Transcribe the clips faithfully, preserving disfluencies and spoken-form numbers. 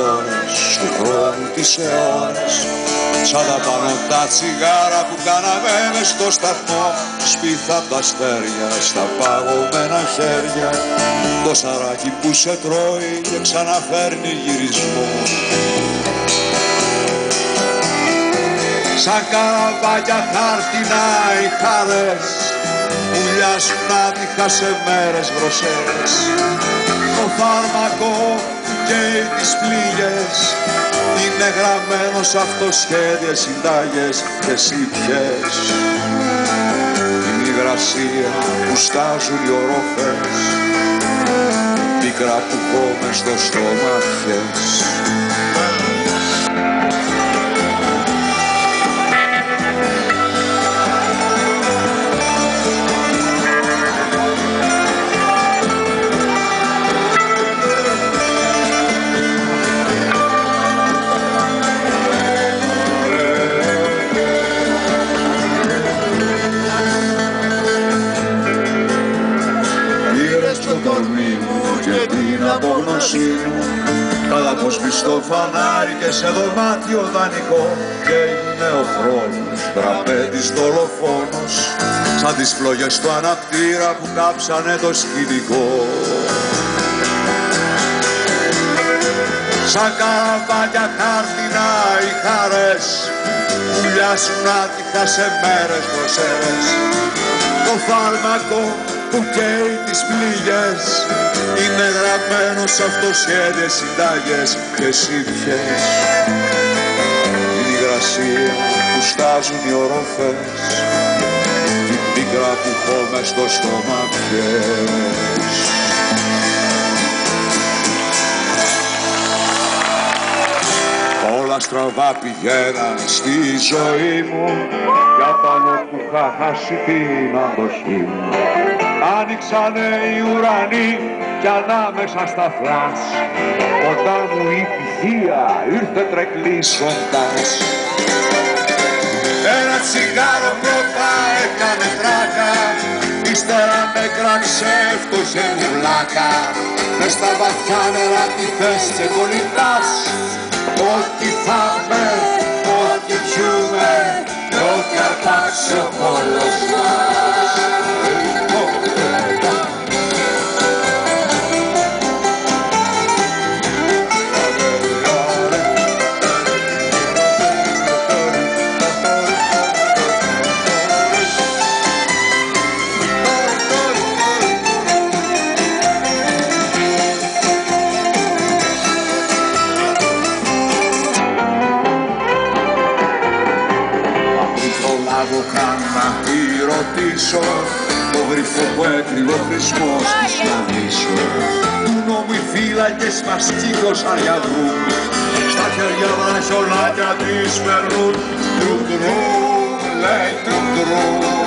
ώρες του χρόνου τις αιώνες, σαν τα πάνω τα τσιγάρα που κάναμε μες στο σταθμό, σπίθα απ' τα αστέρια στα παγωμένα χέρια, το σαράκι που σε τρώει και ξαναφέρνει γυρισμό. Σαν καραβάκια χάρτινα οι χαρές που μοιάζουν άτυχα σε μέρες βροσέρες, το φάρμακο καίει τις πληγές, είναι γραμμένο σ' αυτοσχέδιες συντάγες και σύμπιες. Είναι η υγρασία που στάζουν οι ορόφες, πίκρα που κόμε στο στόμα πιες. Καλά πως μπει στο φανάρι και σε δωμάτιο δανεικό, και είναι ο χρόνος τραπέτης δολοφόνος, σαν τις φλόγες του αναπτήρα που κάψανε το σκηνικό. Σαν καραβάκια χάρτινα οι χαρές που μοιάζουν άτυχα σε μέρες δροσέρες, το φάρμακο που καίει τις πληγές, είναι γραμμένο σ' αυτοσχέδιες συντάγες και σύμπιες. Είναι η υγρασία που στάζουν οι ορόφες, την πίκρα που έχω μες στο στόμα πιες. Όλα στραβά πηγαίναν στη ζωή μου, για πάνω που είχα χάσει την αντοχή μου. Άνοιξανε οι ουρανοί κι ανάμεσα στα φλάς, όταν μου η πυθία ήρθε τρεκλίσσοντας. Ένα τσιγάρο πρώτα έκανε τράκα, ύστερα με κράξε φτωχέ μου βλάκα. Μες στα βαθιά νερά τη θες και κολλητάς, ό,τι φάμε, ό,τι πιούμε, και ό,τι αρπάξει ο πόλος μας. Το γρίφο που έκρυβε ο χρησμός της να δείσω, του νόμου οι φύλακες μας κύκλωσαν για δρούμους, στα χέρια βραχιολάκια τις περνούν, τρουκρού, λέει τρουκρού.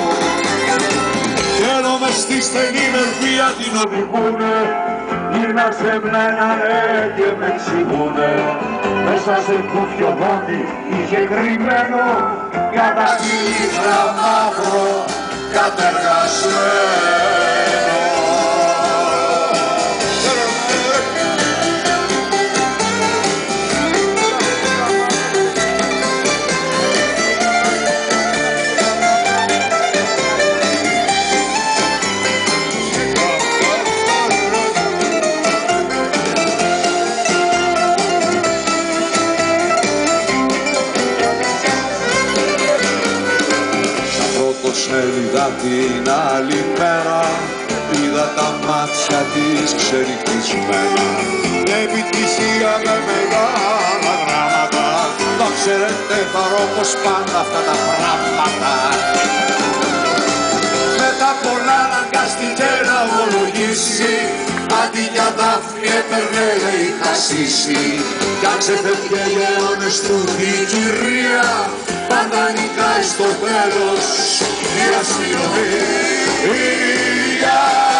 Κι ενώ μες στη στενή μερφία την οδηγούνε, γύρνα σε μνένανε και με εξηγούνε, μέσα σε κούφιο δόντι είχε κρυμμένο, για τα στήλιστρα μαύρο κατεργασμένο. Σελίδα την άλλη μέρα είδα τα μάτια της ξεριχτισμένα, επιτυχία με μεγάλα γράμματα. Τα ξέρετε παρό πως πάντα αυτά τα πράγματα. Μετά πολλά αναγκάστηκε να ομολογήσει, αντί για δάφνη έπαιρνε λέει χασίσι. Κι αν ξεφεύγε γεώνες του η κυρία, πάντα νικάει στο τέλος η αστυνομία.